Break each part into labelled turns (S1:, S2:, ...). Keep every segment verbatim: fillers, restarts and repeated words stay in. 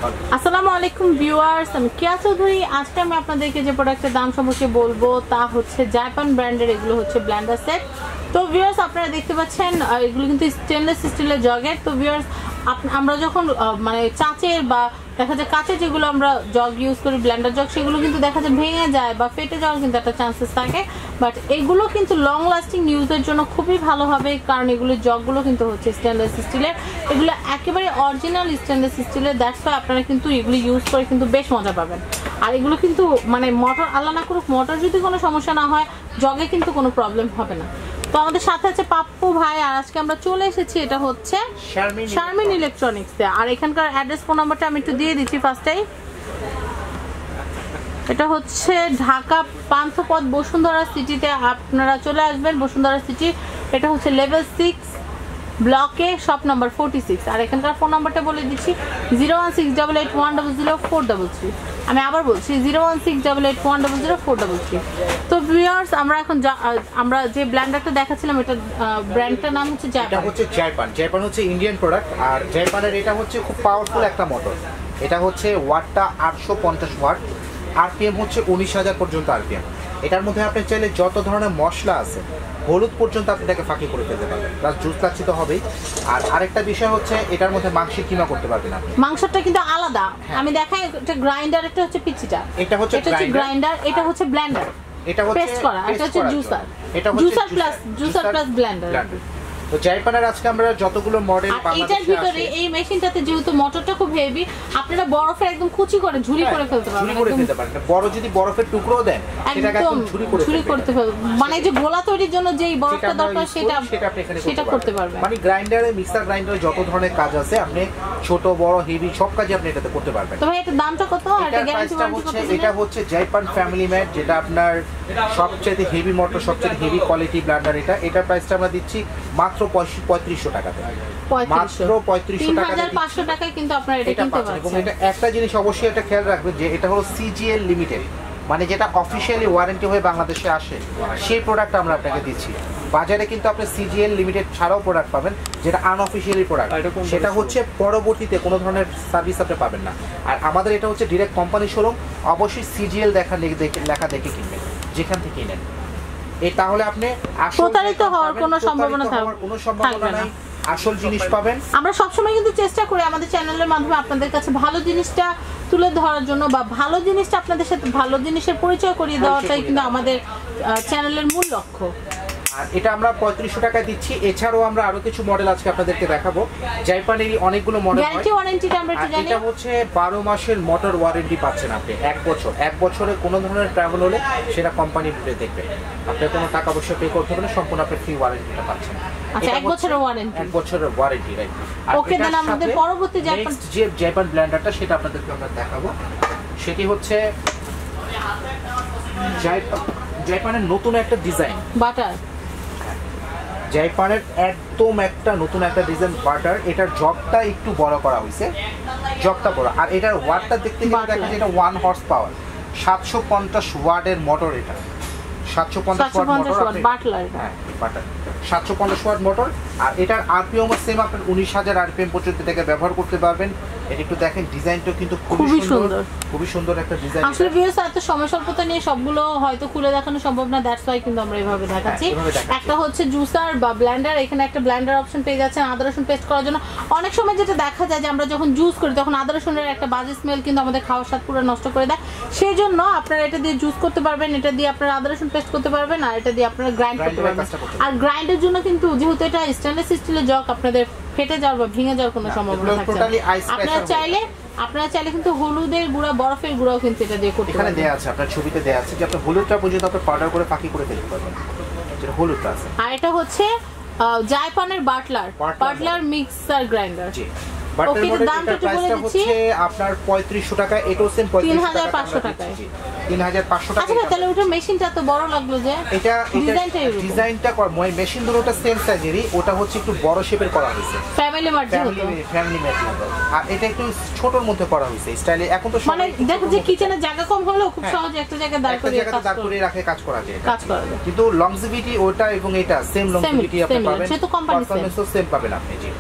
S1: আসসালামু আলাইকুম ভিউয়ার্স, আমি কিয়া চৌধুরী। আজকে আমি আপনাদেরকে যে প্রোডাক্টের দাম সম্পর্কে বলবো তা হচ্ছে জাপান ব্র্যান্ডের, এগুলো হচ্ছে ব্লেন্ডার সেট। তো ভিউয়ার্স আপনারা দেখতে পাচ্ছেন এগুলো কিন্তু স্টেনলেস স্টিলের জগের। তো ভিউয়ার্স আমরা যখন মানে চাচের বা দেখা যায় কাঁচের যেগুলো আমরা জগ ইউজ করি, ব্লেন্ডার জগ, সেগুলো কিন্তু দেখা যায় ভেঙে যায় বা ফেটে যাওয়ার কিন্তু একটা চান্সেস থাকে। বাট এগুলো কিন্তু লং লাস্টিং ইউজের জন্য খুবই ভালো হবে, কারণ এগুলোর জগগুলো কিন্তু হচ্ছে স্টেনলেস স্টিলের, এগুলো একেবারে অরিজিনাল স্টেনলেস স্টিলের। দ্যাটস ওয়াই আপনারা কিন্তু এগুলো ইউজ করে কিন্তু বেশ মজা পাবেন। আর এগুলো কিন্তু মানে মোটর আল্লাহ না করুক, মোটর যদি কোনো সমস্যা না হয়, জগে কিন্তু কোনো প্রবলেম হবে না। তো আমাদের সাথে আছে পাপ্পু ভাই, আর আজকে আমরা চলে এসেছি এটা হচ্ছে শারমিন ইলেকট্রনিক্স এ। আর এখানকার অ্যাড্রেস ফোন নাম্বারটা আমি একটু দিয়ে দিচ্ছি ফার্স্টেই। এটা হচ্ছে ঢাকা পান্থপথ বসুন্ধরা সিটিতে আপনারা চলে আসবেন। বসুন্ধরা সিটি, এটা হচ্ছে লেভেল সিক্স ব্লকে, শপ নাম্বার ফোরটি সিক্স। আর এখানকার ফোন নাম্বারটা বলে দিচ্ছি zero one six double eight one double zero four double three. আমি আবার বলছি zero one six double eight one double zero four double three. তো ভিউয়ার্স আমরা এখন আমরা যে ব্ল্যান্ডারটা দেখাচ্ছিলাম, এটা ব্র্যান্ডটার নাম হচ্ছে জাপান।
S2: এটা হচ্ছে জাপান। জাপান হচ্ছে ইন্ডিয়ান প্রোডাক্ট। আর জাপানের এটা হচ্ছে খুব পাওয়ারফুল একটা মোটর। এটা হচ্ছে ওয়াটটা আটশো পঞ্চাশ ওয়াট, আরপিএম হচ্ছে উনিশ হাজার পর্যন্ত আরপিএম। এটার মধ্যে আপনি চাইলে যত ধরনের মশলা আছে, হলুদ পর্যন্ত আপনি এটাকে ফাঁকি করে ফেলতে পারবেন, প্লাস জুস লাচ্ছি তো হবেই। আর আরেকটা বিষয় হচ্ছে এটার মধ্যে মাংসের কিমা করতে পারবেন আপনি।
S1: মাংসটা কিন্তু আলাদা, আমি দেখাই। এটা গ্রাইন্ডার, এটা হচ্ছে পিচিটা,
S2: এটা হচ্ছে
S1: গ্রাইন্ডার, এটা হচ্ছে ব্লেন্ডার,
S2: এটা হচ্ছে
S1: পেস্ট করা, এটা হচ্ছে জুসার,
S2: এটা হচ্ছে
S1: juicer plus juicer plus blender.
S2: তো জাপানের আজকে আমরা যতগুলো মডেল
S1: বাংলাদেশে আছে, এটার ভিতরে এই মেশিনটাতে যেহেতু মোটরটা খুব হেভি, আপনারা বরফে একদম কুচি করে ঝুরি করে ফেলতে পারবেন।
S2: ঝুরি করে ফেলতে পারবেন। বড় যদি বরফের টুকরো দেন, সেটাকে একদম ঝুরি করে
S1: ঝুরি করতে পারবেন। মানে যে গোলা তৈরির জন্য যেই বরফটা দরকার, সেটা
S2: সেটা আপনি এখানে
S1: সেটা করতে পারবেন।
S2: মানে গ্রাইন্ডারে, মিক্সার গ্রাইন্ডারে যত ধরনের কাজ আছে, আপনি ছোট বড় হেভি সব কাজই আপনি এটাতে করতে পারবেন।
S1: তো ভাই এটার দামটা কত? আর এটা গ্যারান্টি ওয়ারেন্টি কত?
S2: এটা হচ্ছে জাপান ফ্যামিলি ম্যাট, যেটা আপনার সবচেয়ে হেভি মোটর, সবচেয়ে হেভি কোয়ালিটি ব্লেন্ডার। এটা এটার প্রাইসটা আমরা দিচ্ছি মাত্র পঁয়ত্রিশশো টাকাতে, মাত্র পঁয়ত্রিশশো টাকা,
S1: তিন হাজার পাঁচশো টাকায় কিন্তু আপনারা এটা কিনতে পারবেন।
S2: এবং এটা একটা জিনিস অবশ্যই এটা খেয়াল রাখবেন যে এটা হলো সিজিএল লিমিটেড, মানে যেটা অফিশিয়ালি ওয়ারেন্টি হয়ে বাংলাদেশে আসে, সেই প্রোডাক্ট আমরা আপনাকে দিচ্ছি। বাজারে কিন্তু আপনি সিজিএল লিমিটেড ছাড়াও প্রোডাক্ট পাবেন, যেটা আনঅফিশিয়ালি প্রোডাক্ট, সেটা হচ্ছে পরবর্তীতে কোনো ধরনের সার্ভিস আপনি পাবেন না। আর আমাদের এটা হচ্ছে ডিরেক্ট কোম্পানি শোরুম, অবশ্যই সিজিএল দেখা লেখা দেখে কিনবেন যেখান থেকে নেন। এই তাহলে আপনি
S1: প্রতারিত হওয়ার কোনো সম্ভাবনা
S2: কোনো সম্ভাবনা নাই, আসল জিনিস পাবেন।
S1: আমরা সবসময় কিন্তু চেষ্টা করি আমাদের চ্যানেলের মাধ্যমে আপনাদের কাছে ভালো জিনিসটা তুলে ধরার জন্য, বা ভালো জিনিসটা আপনাদের সাথে ভালো জিনিসের পরিচয় করিয়ে দেওয়াটাই কিন্তু আমাদের চ্যানেলের মূল লক্ষ্য।
S2: আর এটা আমরা পঁয়ত্রিশশো টাকায় দিচ্ছি। এছাড়াও আমরা আরো কিছু মডেল আজকে আপনাদেরকে দেখাবো। জাপানেরই অনেকগুলো মডেল।
S1: গ্যারান্টি ওয়ারেন্টিটা আমরা একটু জানি।
S2: এটা হচ্ছে বারো মাসের মোটর ওয়ারেন্টি পাচ্ছেন আপনি, এক বছর। এক বছরে কোনো ধরনের ট্রাভেল হলে সেটা কোম্পানি দেখবে, আপনার কোনো টাকা পয়সা পে করতে হবে না, সম্পূর্ণ আপনি ফ্রি ওয়ারেন্টিটা পাচ্ছেন।
S1: আচ্ছা, এক বছরের ওয়ারেন্টি,
S2: এক বছরের ওয়ারেন্টি, রাইট।
S1: ওকে, দেন আমাদের পরবর্তী জাপান
S2: যে জাপান ব্লেন্ডারটা সেটা আপনাদেরকে আমরা দেখাবো। সেটি হচ্ছে জাপানের নতুন একটা ডিজাইন
S1: বাটার।
S2: জাপানের একদম একটা নতুন একটা ডিজাইন বাটার। এটার জবটা একটু বড় করা হয়েছে, জবটা বড়। আর এটার ওয়াটটা দেখতে গেলে দেখা যায় এটা ওয়ান হর্স পাওয়ার, সাতশো পঞ্চাশ ওয়াটের মোটর। এটা সাতশো পঞ্চাশ ওয়াট মোটর,
S1: বাটলার।
S2: হ্যাঁ বাটার, সাতশো পঞ্চাশ ওয়াট মোটর। আর এটার আরপিএম সেম, আপনার উনিশ হাজার আরপিএম পর্যন্ত এটাকে ব্যবহার করতে পারবেন। এটা একটু দেখেন, ডিজাইনটা কিন্তু খুবই সুন্দর, খুবই সুন্দর একটা ডিজাইন।
S1: আসলে ভিউয়ার্স এত সময় স্বল্পতা নিয়ে সবগুলো হয়তো খুলে দেখানো সম্ভব না, দ্যাটস ওয়াই কিন্তু আমরা এইভাবে দেখাচ্ছি। একটা হচ্ছে জুসার বা ব্লেন্ডার, এখানে একটা ব্লেন্ডার অপশন পেয়ে যাচ্ছেন আদা রসুন পেস্ট করার জন্য। অনেক সময় যেটা দেখা যায় যে আমরা যখন জুস করি তখন আদা রসুনের একটা বাজে স্মেল কিন্তু আমাদের খাওয়ার স্বাদ পুরো নষ্ট করে দেয়। সেই জন্য আপনারা এটা দিয়ে জুস করতে পারবেন, এটা দিয়ে আপনারা আদা রসুন পেস্ট করতে পারবেন, আর এটা দিয়ে আপনারা গ্রাইন্ড করতে পারবেন। আর গ্রাইন্ডের জন্য কিন্তু যেহেতু এটা স্টেনলেস স্টিলের জগ, আপনাদের ফেটে যাওয়ার বা ভেঙে যাওয়ার কোনো সম্ভাবনা থাকছে না। আপনারা চাইলে আপনারা চাইলে কিন্তু হলুদের গুঁড়া, বরফের গুঁড়াও কিন্তু এটা দিয়ে করতে পারবেন।
S2: এখানে দেয়া আছে, আপনার ছবিতে দেয়া আছে যে আপনি হলুদটা পর্যন্ত আপনি পাউডার করে ফাঁকি করে ফেলতে পারবেন, যেটা হলুদটা আছে।
S1: আর এটা হচ্ছে জাপানের বাটলার, বাটলার মিক্সার গ্রাইন্ডার। জি, ওকে, দামটা একটু বলে দিচ্ছি।
S2: আপনার পঁয়ত্রিশশো টাকা, এটাও সেম
S1: তিন হাজার পাঁচশো টাকা।
S2: তিন হাজার পাঁচশো টাকা।
S1: আচ্ছা, তাহলে ওটা মেশিনটা তো বড় লাগলো যে।
S2: এটা ডিজাইনটা ডিজাইনটা মেশিন দুটোটা সেম সাইজেরই, ওটা হচ্ছে একটু বড় শেপের করা হয়েছে,
S1: ফ্যামিলি মার্ট যেহেতু,
S2: ফ্যামিলি মার্ট। আর এটা একটু ছোটর মধ্যে করা হয়েছে স্টাইলে। এখন তো
S1: মানে দেখো যে কিচেনে জায়গা কম হলেও খুব সহজে একটা জায়গায় দাঁড় করিয়ে কাজ
S2: দাঁড় করিয়ে রাখে কাজ করা যায়,
S1: কাজ করা যায়।
S2: কিন্তু লংজিভিটি ওটা এবং এটা সেম লংজিভিটি আপনি পাবেন,
S1: সেটা কোম্পানি সেম
S2: সেম পাবেন আপনি। জি,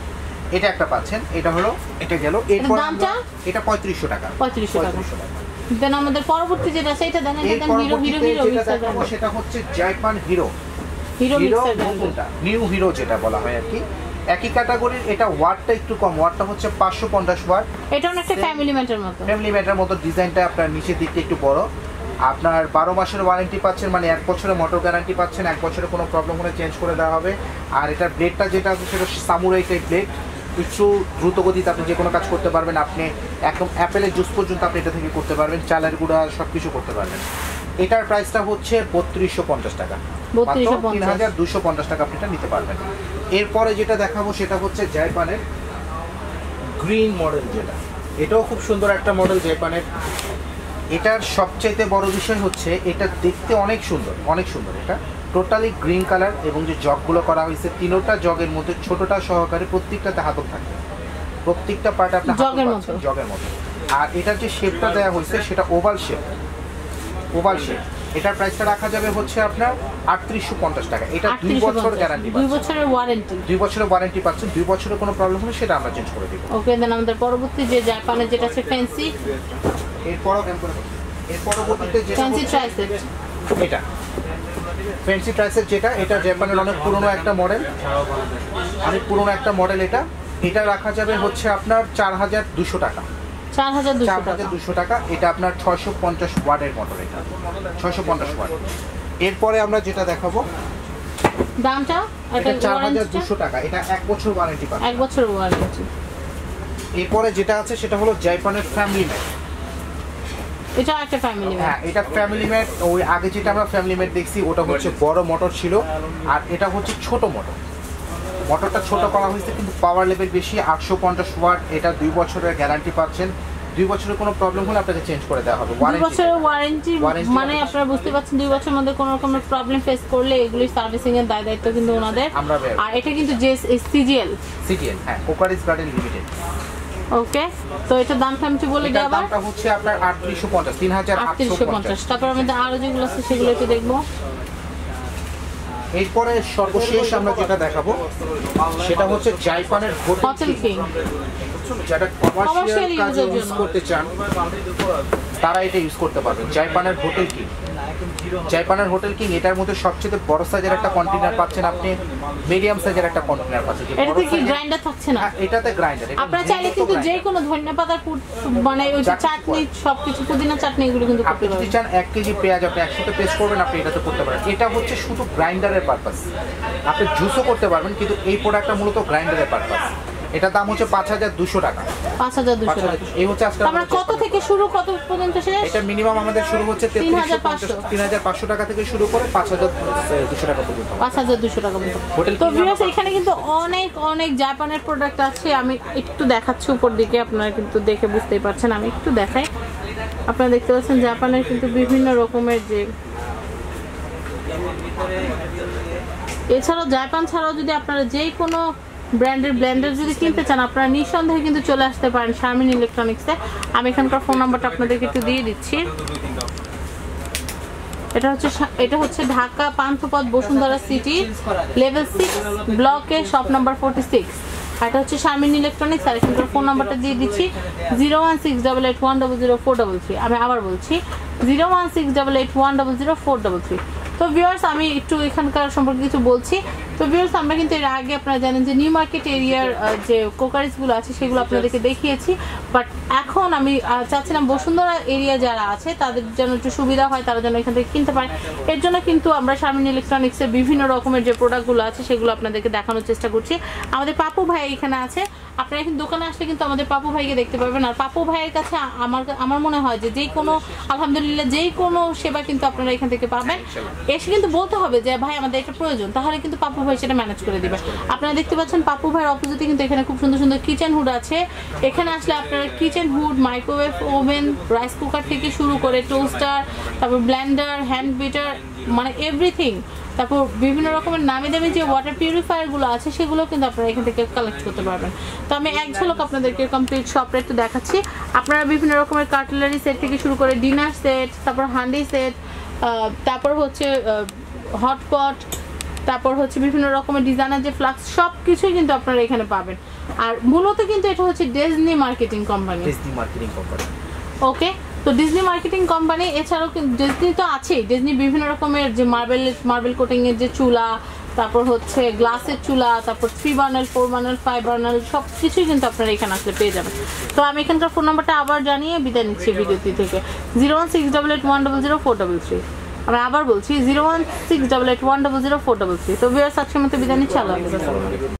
S2: এটা একটা পাচ্ছেন, এটা হলো এটা গেল। এরপর
S1: দামটা
S2: এটা পঁয়ত্রিশশো টাকা।
S1: পঁয়ত্রিশশো টাকা। দেন আমাদের পরবর্তী যেটা সেটা দেন, এটা দেন Hero Hero Hero mixer brand.
S2: সেটা হচ্ছে Japan Hero
S1: Hero mixer brand,
S2: new Hero যেটা বলা হয় আর কি। একই ক্যাটাগরির, এটা ওয়াটটা একটু কম, ওয়াটটা হচ্ছে পাঁচশো পঞ্চাশ ওয়াট।
S1: এটা অনেকটা ফ্যামিলি ম্যাটের মতো,
S2: ফ্যামিলি ম্যাটের মতো। ডিজাইনটা আপনার নিচের দিকটা একটু বড়। আপনার বারো মাসের ওয়ারেন্টি পাচ্ছেন, মানে এক বছরের মোটর গ্যারান্টি পাচ্ছেন, এক বছরে কোনো প্রবলেম হলে চেঞ্জ করে দেওয়া হবে। আর এটার ব্লেডটা যেটা আছে সেটা সামুরাই টাইপ ব্লেড, একটু দ্রুত গতিতে আপনি যে কোনো কাজ করতে পারবেন। আপনি একদম অ্যাপেলের জুস পর্যন্ত আপনি এটা থেকে করতে পারবেন, চালের গুঁড়া সব কিছু করতে পারবেন। এটার প্রাইসটা হচ্ছে বত্রিশশো পঞ্চাশ টাকা, তিন হাজার দুশো পঞ্চাশ টাকা আপনি এটা নিতে পারবেন। এরপরে যেটা দেখাবো সেটা হচ্ছে জাপানের গ্রিন মডেল, যেটা এটাও খুব সুন্দর একটা মডেল জাপানের। এটার সবচাইতে বড় বিষয় হচ্ছে এটা দেখতে অনেক সুন্দর, অনেক সুন্দর। এটা টোটালি গ্রিন কালার এবং যে জগগুলো করা হয়েছে তিনোটা জগের মধ্যে ছোটটা সহকারে প্রত্যেকটাতে হাতল থাকে, প্রত্যেকটা পার্ট আপনার
S1: জগের মতো
S2: জগের মতো। আর এটার যে শেপটা দেওয়া হয়েছে সেটা ওভাল শেপ, ওভাল শেপ। এটার প্রাইসটা রাখা যাবে হচ্ছে আপনার আটত্রিশশো পঞ্চাশ টাকা। এটা দুই বছর গ্যারান্টি,
S1: দুই বছরের ওয়ারেন্টি,
S2: দুই বছরের ওয়ারেন্টি পাচ্ছেন। দুই বছরের কোনো প্রবলেম হলে সেটা আমরা চেঞ্জ করে দিব।
S1: ওকে, দেন আমাদের পরবর্তী যে জাপানের যেটা আছে ফ্যান্সি,
S2: এরপরও এর পরবর্তীতে যেটা
S1: ফ্যান্সি ট্রাইসেট,
S2: এটা ফ্যান্সি ট্রাইসেট যেটা, এটা জাপানের অনেক পুরনো একটা মডেল, অনেক পুরনো একটা মডেল। এটা এটা রাখা যাবে হচ্ছে আপনার চার হাজার দুশো টাকা,
S1: চার হাজার
S2: দুশো টাকা। এটা আপনার ছয়শো পঞ্চাশ ওয়াটের মোটর, এটা ছয়শো পঞ্চাশ ওয়াট। এরপরে আমরা যেটা দেখাবো
S1: দামটা
S2: এটা চার হাজার দুশো টাকা, এটা এক বছর ওয়ারেন্টি পাবে,
S1: এক বছর ওয়ারেন্টি।
S2: এরপরে যেটা আছে সেটা হলো জাপানের ফ্যামিলি ম্যাট।
S1: এটা একটা ফ্যামিলি ম্যাট,
S2: হ্যাঁ এটা ফ্যামিলি ম্যাট। ওই আগে যেটা আমরা ফ্যামিলি ম্যাট দেখছি ওটা হচ্ছে বড় মোটর ছিল, আর এটা হচ্ছে ছোট মোটর। মোটরটা ছোট করা হয়েছে কিন্তু পাওয়ার লেভেল বেশি, আটশো পঞ্চাশ ওয়াট। এটা দুই বছরের গ্যারান্টি পাচ্ছেন, দুই বছরের কোনো প্রবলেম হলে আপনাকে চেঞ্জ করে দেওয়া হবে।
S1: দুই বছরের ওয়ারেন্টি মানে আপনারা বুঝতে পারছেন, দুই বছরের মধ্যে কোনো রকমের প্রবলেম ফেস করলে এগুলি সার্ভিসিং এর দায় দায়িত্ব কিন্তু ওনাদের। আর এটা কিন্তু যে সিজিএল,
S2: সিজিএল হ্যাঁ, কোকারিস গার্ডেন লিমিটেড।
S1: ওকে, তো এটা দামটা আমি একটু বলে দিই। আবার
S2: দামটা হচ্ছে আপনার আটত্রিশশো পঞ্চাশ, তিন হাজার আটশো পঞ্চাশ।
S1: তারপর আমাদের আরো যেগুলো আছে সেগুলো একটু দেখবো।
S2: এরপরে সর্বশেষ আমরা যেটা দেখাবো সেটা হচ্ছে জাপানের
S1: হোটেল কিং,
S2: যারা কমার্শিয়াল কাজে ইউজ করতে চান তারা এটা ইউজ করতে পারবেন। জাপানের হোটেল কিং, জাপানের হোটেল কিং এটার মধ্যে সবচেয়ে বড় সাইজের একটা কন্টেইনার পাচ্ছেন আপনি, মিডিয়াম সাইজের একটা কন্টেইনার পাচ্ছেন।
S1: এটাতে কি গ্রাইন্ডার থাকছে না?
S2: এটাতে গ্রাইন্ডার।
S1: আপনারা চাইলে কিন্তু যে কোনো ধনেপাতার মানে ওই যে চাটনি সবকিছু, পুদিনা চাটনি এগুলো কিন্তু করতে পারবেন।
S2: আপনি চান এক কেজি পেঁয়াজ আপনি একসাথে পেস্ট করবেন, আপনি এটাতে করতে পারেন। এটা হচ্ছে শুধু গ্রাইন্ডারের পারপাস, আপনি জুসও করতে পারবেন কিন্তু এই প্রোডাক্টটা মূলত গ্রাইন্ডারের পারপাস। এটা দাম হচ্ছে পাঁচ হাজার দুশো টাকা,
S1: পাঁচ হাজার দুশো টাকা।
S2: এই হচ্ছে আজকে
S1: আমরা কত থেকে শুরু কত পর্যন্ত শেষ?
S2: এটা মিনিমাম আমাদের শুরু হচ্ছে তিন হাজার পাঁচশো টাকা থেকে শুরু করে পাঁচ হাজার দুশো টাকা পর্যন্ত,
S1: পাঁচ হাজার দুশো টাকা পর্যন্ত। তো ভিউয়ার্স এখানে কিন্তু অনেক অনেক জাপানের প্রোডাক্ট আছে, আমি একটু দেখাচ্ছি উপর দিকে, আপনারা কিন্তু দেখে বুঝতেই পারছেন। আমি একটু দেখাই, আপনারা দেখতে পাচ্ছেন জাপানের কিন্তু বিভিন্ন রকমের যে, এছাড়াও জাপান ছাড়াও যদি আপনারা যে কোনো ব্র্যান্ডের ব্লেন্ডার যদি কিনতে চান আপনারা নিঃসন্দেহে কিন্তু চলে আসতে পারেন শারমিন ইলেকট্রনিক্সে। আমি এখানকার ফোন নাম্বারটা আপনাদেরকে একটু দিয়ে দিচ্ছি। এটা হচ্ছে এটা হচ্ছে Dhaka Panthapath Bashundhara City level six ব্লকে শপ নাম্বার ফোরটি সিক্স। এটা হচ্ছে শারমিন ইলেকট্রনিক্স। আর এখানকার ফোন নাম্বারটা দিয়ে দিচ্ছি zero one six double eight one double zero four double three. আমি আবার বলছি zero one six double eight one double zero four double three. তো ভিউয়ার্স আমি একটু এখানকার সম্পর্কে কিছু বলছি। তো ভিউয়ার্স আমরা কিন্তু এর আগে আপনারা জানেন যে নিউ মার্কেট এরিয়ার যে কোকারিসগুলো আছে সেগুলো আপনাদেরকে দেখিয়েছি, বাট এখন আমি চাচ্ছিলাম বসুন্ধরা এরিয়া যারা আছে তাদের যেন একটু সুবিধা হয়, তারা যেন এখান থেকে কিনতে পারে। এর জন্য কিন্তু আমরা শারমিন ইলেকট্রনিক্সের বিভিন্ন রকমের যে প্রোডাক্টগুলো আছে সেগুলো আপনাদেরকে দেখানোর চেষ্টা করছি। আমাদের পাপু ভাই এখানে আছে, আপনারা এখন দোকানে আসলে কিন্তু আমাদের পাপু ভাইকে দেখতে পারবেন। আর পাপু ভাইয়ের কাছে আমার আমার মনে হয় যে যেই কোনো আলহামদুলিল্লাহ যেই কোনো সেবা কিন্তু আপনারা এখান থেকে পাবেন। এসে কিন্তু বলতে হবে যে ভাই আমাদের এটা প্রয়োজন, তাহলে কিন্তু পাপু ভাই সেটা ম্যানেজ করে দিবে। আপনারা দেখতে পাচ্ছেন পাপু ভাইয়ের অপোজিটে কিন্তু এখানে খুব সুন্দর সুন্দর কিচেন হুড আছে। এখানে আসলে আপনারা kitchen hood, microwave oven, rice cooker থেকে শুরু করে টোস্টার, তারপর ব্লেন্ডার, হ্যান্ড বিটার, মানে এভরিথিং, তারপর বিভিন্ন রকমের নামি দামি যে ওয়াটার পিউরিফায়ারগুলো আছে সেগুলো কিন্তু আপনারা এখান থেকে কালেক্ট করতে পারবেন। তো আমি এক ঝলক আপনাদেরকে কমপ্লিট শপটা একটু দেখাচ্ছি। আপনারা বিভিন্ন রকমের কাটলারি সেট থেকে শুরু করে ডিনার সেট, তারপর হান্ডি সেট, তারপর হচ্ছে হটপট, তারপর হচ্ছে বিভিন্ন রকমের ডিজাইনার যে ফ্লাক্স, সব কিছুই কিন্তু আপনারা এখানে পাবেন। আর মূলত কিন্তু এটা হচ্ছে Disney marketing company.
S2: Disney marketing company
S1: okay, তো ডিজনি মার্কেটিং কোম্পানি এছাড়াও কিন্তু ডিজনি তো আছেই, ডিজনি বিভিন্ন রকমের যে মার্বেল মার্বেল কোটিং এর যে চুলা, তারপর হচ্ছে গ্লাসের চুলা, তারপর three burner, four burner, five burner সব কিছুই কিন্তু আপনারা এখানে আসলে পেয়ে যাবেন। তো আমি এখানকার ফোন নাম্বারটা আবার জানিয়ে বিদায় নিচ্ছি ভিডিওটি থেকে, zero one six double eight one double zero four double three. আমি আবার বলছি zero one six double eight one double zero four double three. তো ভিউয়ার্স আজকের মতো বিদায় নিচ্ছি, আল্লাহ হাফেজ।